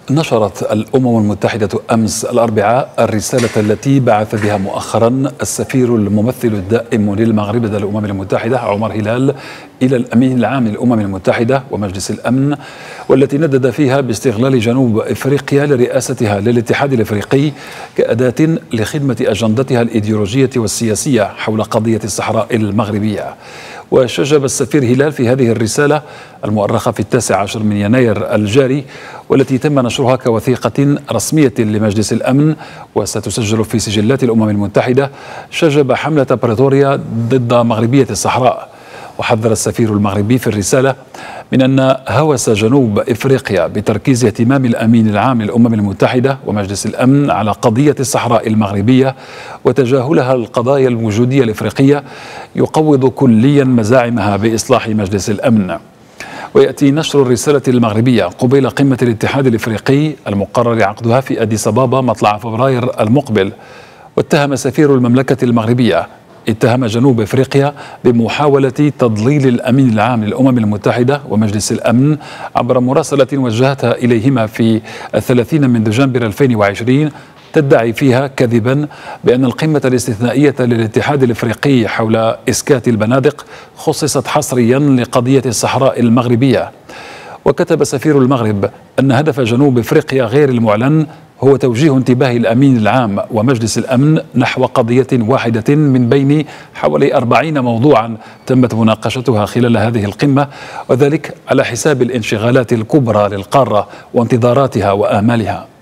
نشرت الأمم المتحدة أمس الأربعاء الرسالة التي بعث بها مؤخرا السفير الممثل الدائم للمغرب لدى الأمم المتحدة عمر هلال إلى الأمين العام للأمم المتحدة ومجلس الأمن، والتي ندد فيها باستغلال جنوب إفريقيا لرئاستها للاتحاد الإفريقي كأداة لخدمة أجندتها الإيديولوجية والسياسية حول قضية الصحراء المغربية. وشجب السفير هلال في هذه الرسالة المؤرخة في 19 من يناير الجاري، والتي تم نشرها كوثيقة رسمية لمجلس الأمن وستسجل في سجلات الأمم المتحدة، شجب حملة بريطوريا ضد مغربية الصحراء. وحذر السفير المغربي في الرسالة من أن هوس جنوب إفريقيا بتركيز اهتمام الأمين العام للأمم المتحدة ومجلس الأمن على قضية الصحراء المغربية وتجاهلها القضايا الوجودية الإفريقية يقوض كليا مزاعمها بإصلاح مجلس الأمن. ويأتي نشر الرسالة المغربية قبيل قمة الاتحاد الإفريقي المقرر عقدها في أديس أبابا مطلع فبراير المقبل. واتهم سفير المملكة المغربية جنوب إفريقيا بمحاولة تضليل الأمين العام للأمم المتحدة ومجلس الأمن عبر مراسلة وجهتها إليهما في 30 من دجنبر 2020 تدعي فيها كذبا بأن القمة الاستثنائية للاتحاد الإفريقي حول إسكات البنادق خصصت حصريا لقضية الصحراء المغربية. وكتب سفير المغرب أن هدف جنوب إفريقيا غير المعلن هو توجيه انتباه الأمين العام ومجلس الأمن نحو قضية واحدة من بين حوالي 40 موضوعا تمت مناقشتها خلال هذه القمة، وذلك على حساب الانشغالات الكبرى للقارة وانتظاراتها وآمالها.